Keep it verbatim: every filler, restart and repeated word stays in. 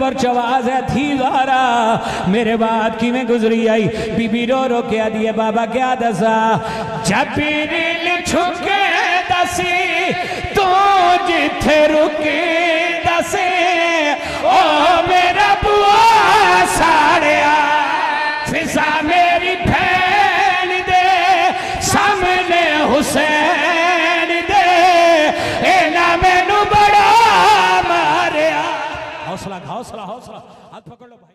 Cover च आवाज है थी जारा मेरे बाद किवें गुजरी आई। बीबी रो रो के आदि है बाबा क्या दसा जबरील छुके दसी तू जिथे रुके दसे ओ मेरा बुआ साड़िया फिजा मेरी भैन दे सामने हुसैन दे एना मैनू बड़ा मारिया। हौसला हौसला हौसला हाथ पकड़ लो भाई।